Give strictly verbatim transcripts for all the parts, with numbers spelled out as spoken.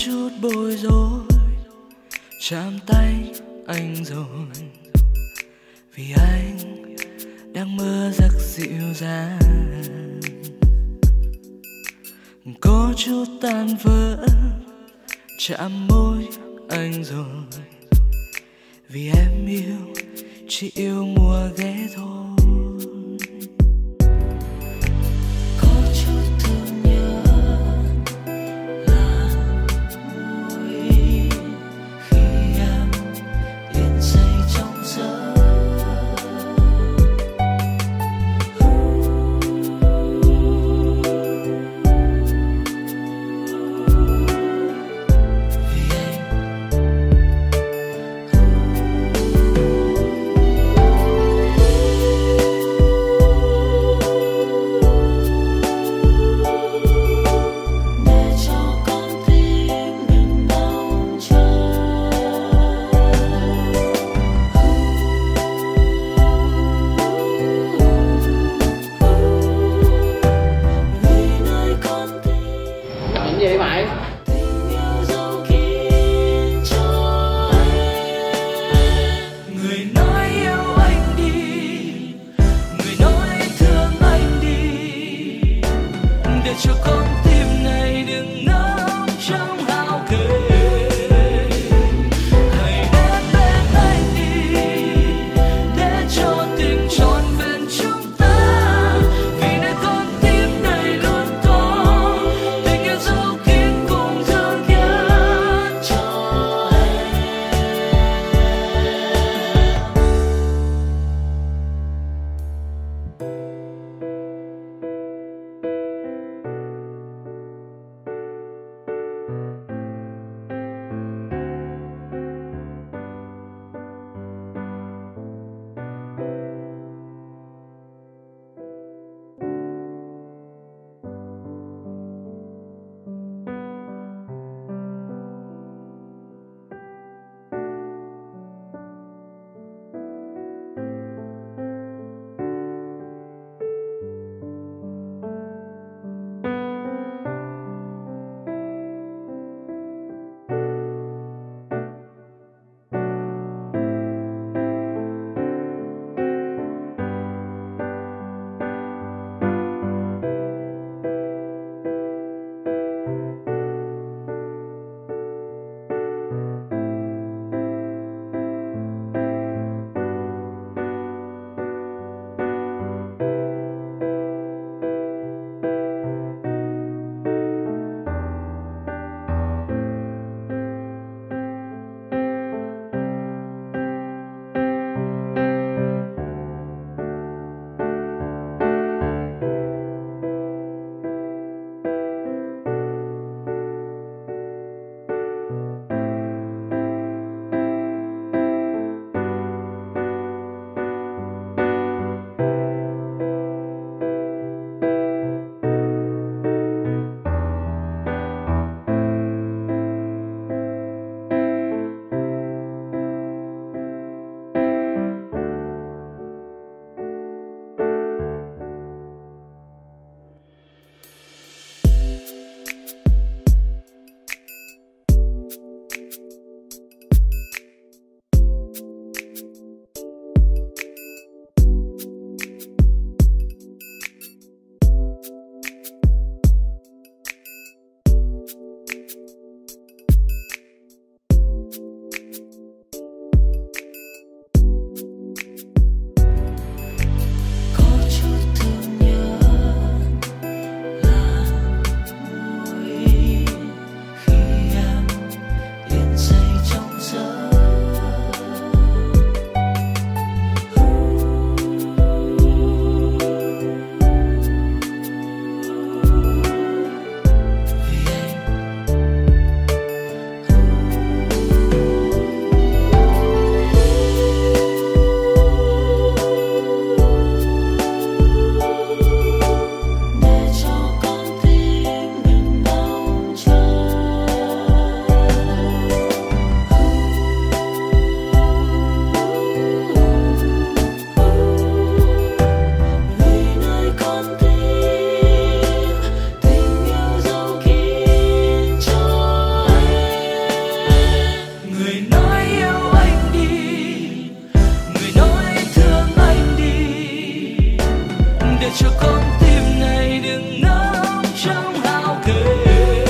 chút bối rối chạm tay anh rồi, vì anh đang mơ giấc dịu dàng. Có chút tan vỡ chạm môi anh rồi, vì em yêu chỉ yêu mùa ghé thôi. Gì mày? Người nói yêu anh đi, người nói thương anh đi, để cho con tim này đừng ngóng trong hao kề. Hãy đến bên anh đi, để cho tình trọn vẹn chúng ta, vì nơi con tim này luôn có tình yêu dấu kín cùng thương nhớ cho em. để cho con tim này đừng ngóng trong hao gầy.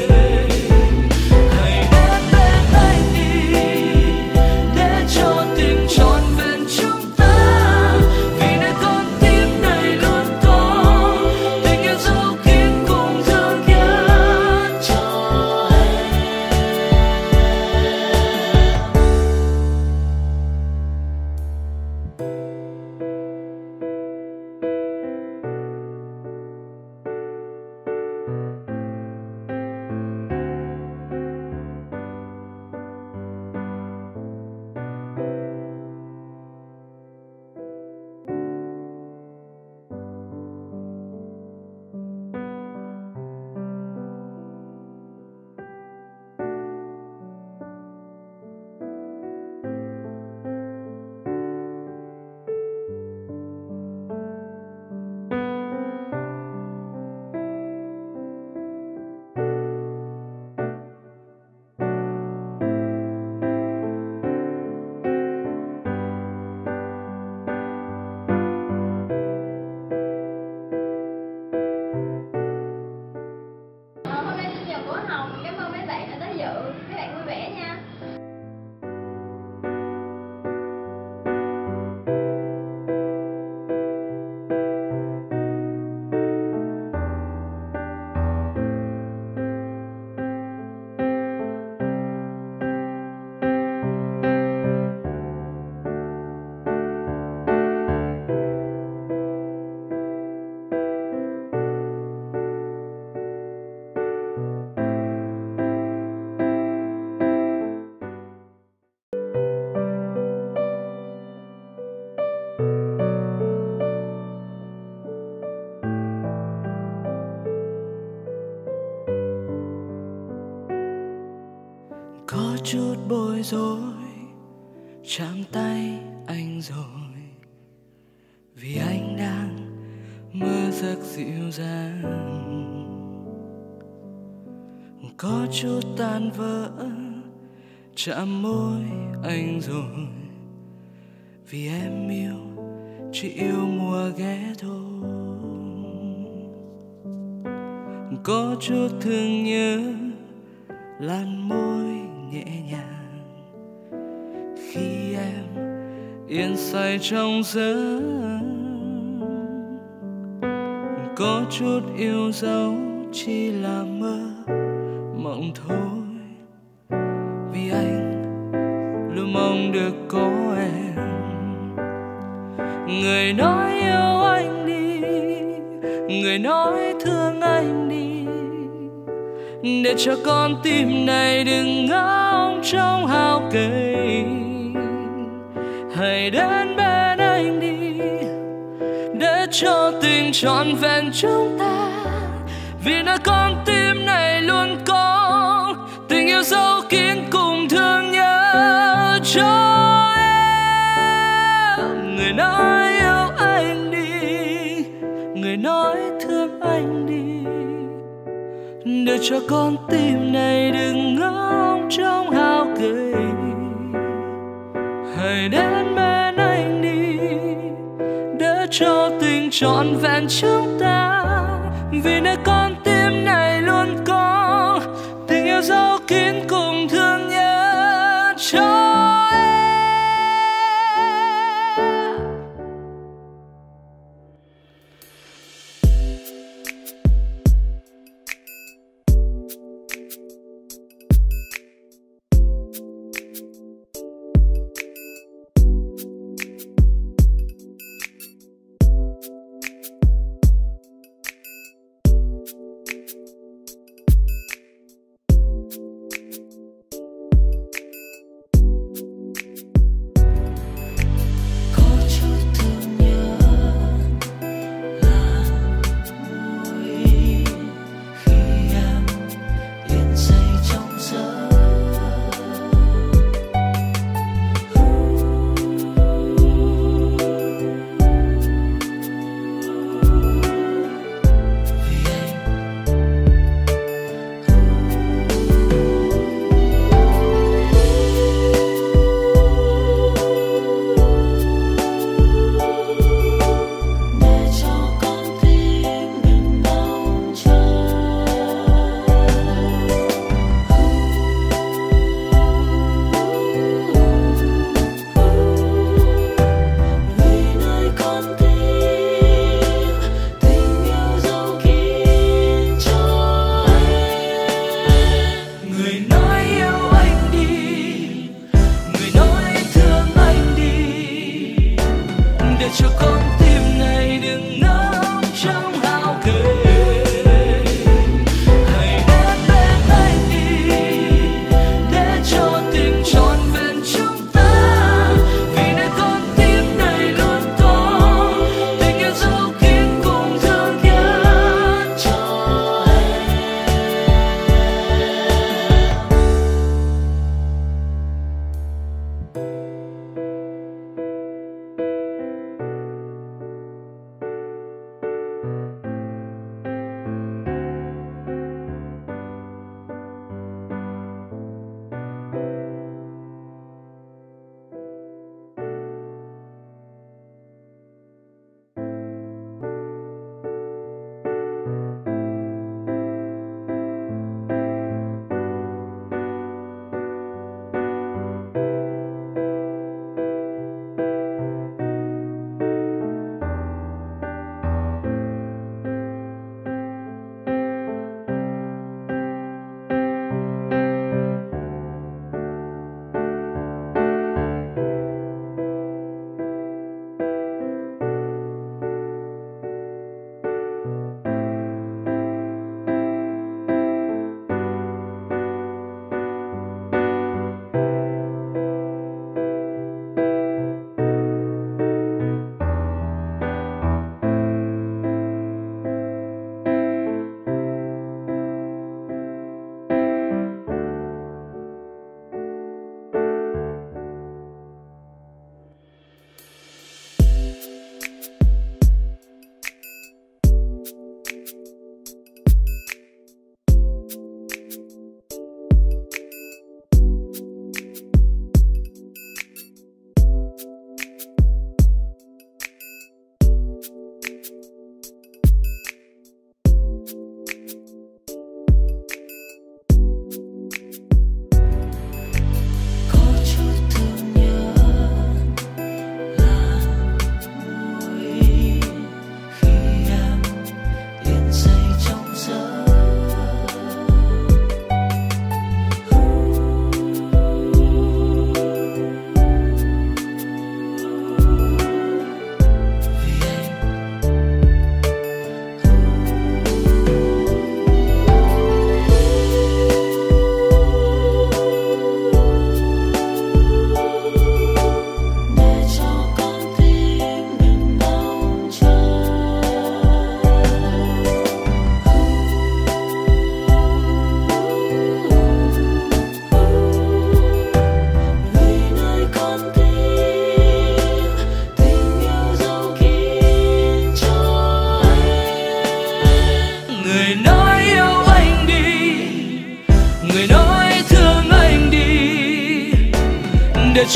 Hãy đến bên anh đi để cho tình trọn vẹn chúng ta, vì nơi con tim này luôn có tình yêu dấu kín cùng thương nhớ cho em. Ờ, hôm nay sinh nhật của Hồng, cảm ơn mấy bạn đã tới dự. Mấy bạn vui vẻ nha. Có chút bối rối chạm tay anh rồi, vì anh đang mơ giấc dịu dàng. Có chút tan vỡ chạm môi anh rồi, vì em yêu chỉ yêu mùa ghé thôi. Có chút thương nhớ làn môi nhẹ nhàng khi em yên say trong giấc. Có chút yêu dấu chỉ là mơ mộng thôi, vì anh luôn mong được có em. Người nói yêu anh đi, người nói thương anh đi, để cho con tim này đừng ngóng trong hao gầy. Hãy đến bên anh đi để cho tình trọn vẹn chúng ta, vì nơi con tim này luôn có tình yêu dấu kín cùng thương nhớ cho em. Người nói yêu anh đi, người nói thương anh đi, để cho con tim này đừng ngóng trong hao gầy. Hãy đến bên anh đi để cho tình trọn vẹn chúng ta, vì nơi con tim này luôn có tình yêu dấu kín cùng thương nhớ cho em.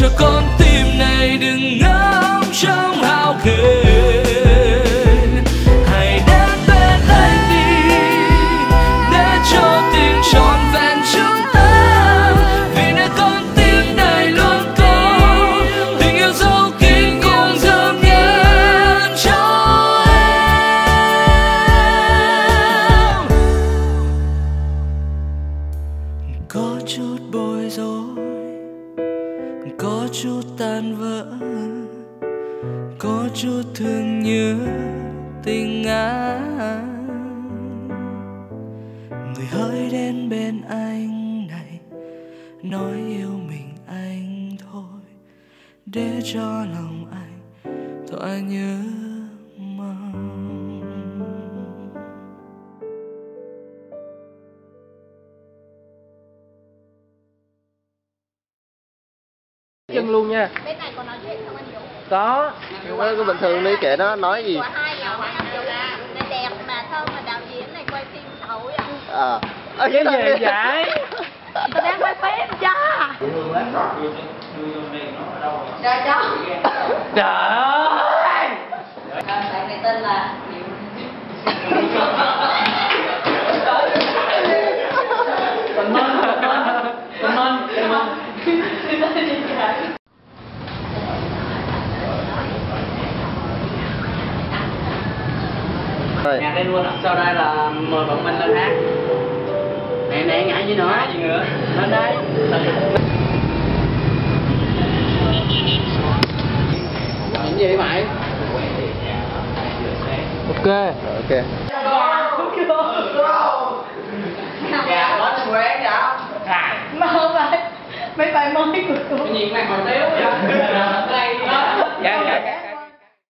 cho con tim này đừng ngóng trong hao khê. Hãy đến bên anh đi để cho tình trọn vẹn chúng ta, vì nơi con tim này luôn có tình yêu dấu kín cùng thơm nhân cho em. Có chút bối rối, có chút tan vỡ, có chút thương nhớ tình anh. Người hỡi đến bên anh này nói yêu mình anh thôi, để cho lòng anh thỏa nhớ mong. Chân luôn nha. Bên này còn nói chuyện không anh Dũng? Có. Cái bình thường đi kệ nó nói gì. Của hai nhỏ anh Dũng là đẹp mà thơm mà đạo diễn này quay phim xấu vậy. Ờ. À. Cái gì vậy? Tôi đang quay phim cha. Trời cho. Trời ơi. Bạn này tên là Tình Minh, Tình Minh, Tình Minh, Tình Minh. Nhạc đây luôn ạ. Sau đây là mời bọn mình lên hát. Nè nè, ngại gì nữa? Ngại gì nữa? Lên đây. Làm gì mày? Ok. Ok. Dạ, có cho quán dạ. mà không phải mấy bài mới của tôi. Cái gì mà còn tiếu vậy? Đây đó. Dạ dạ dạ.